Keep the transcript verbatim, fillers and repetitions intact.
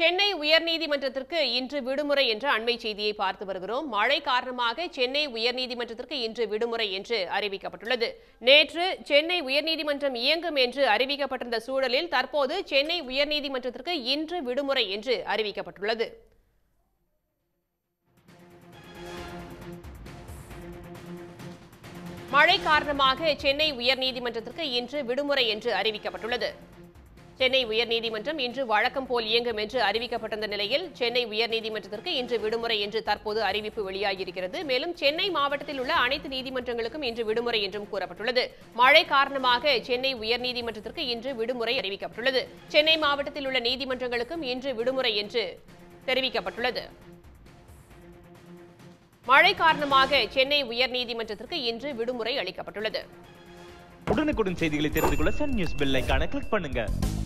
சென்னை உயர்நீதிமன்றத்திற்கு இன்று விடுமுறை என்ற அண்மை செய்தியை பார்த்து வருகிறோம். மழை காரணமாக சென்னை உயர்நீதிமன்றத்திற்கு இன்று விடுமுறை என்று அறிவிக்கப்பட்டுள்ளது. நேற்று சென்னை உயர்நீதிமன்றம் இயங்கும் என்று அறிவிக்கப்பட்டிருந்த சூழலில் தற்போது சென்னை உயர்நீதிமன்றத்திற்கு இன்று விடுமுறை என்று அறிவிக்கப்பட்டுள்ளது. மழை காரணமாக சென்னை உயர்நீதிமன்றத்திற்கு இன்று விடுமுறை என்று அறிவிக்கப்பட்டுள்ளது. சென்னை உயர்நீதிமன்றம் இன்று வழக்கம் போல் இயங்கும் என்று அறிவிக்கப்பட்டிருந்த நிலையில் சென்னை உயர்நீதிமன்றத்திற்கு இன்று விடுமுறை என்று தற்போது அறிவிப்பு வெளியாகியிருக்கிறது. மேலும் சென்னை மாவட்டத்தில் உள்ள அனைத்து நீதிமன்றங்களுக்கும் இன்று விடுமுறை என்றும் கூறப்பட்டுள்ளது. மழை காரணமாக சென்னை உயர்நீதிமன்றத்திற்கு இன்று விடுமுறை அறிவிக்கப்பட்டுள்ளது. சென்னை மாவட்டத்தில் உள்ள நீதிமன்றங்களுக்கும் இன்று விடுமுறை என்று தெரிவிக்கப்பட்டுள்ளது. மழை காரணமாக சென்னை உயர்நீதிமன்றத்திற்கு இன்று விடுமுறை அளிக்கப்பட்டுள்ளது. உடனுக்குடன் செய்திகளை தெரிந்து கொள்ள சன் நியூஸ் பெல் ஐகானை கிளிக் பண்ணுங்க.